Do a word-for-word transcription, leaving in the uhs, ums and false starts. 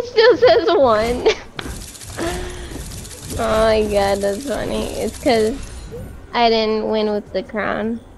still says one. Oh my god, that's funny. It's because I didn't win with the crown.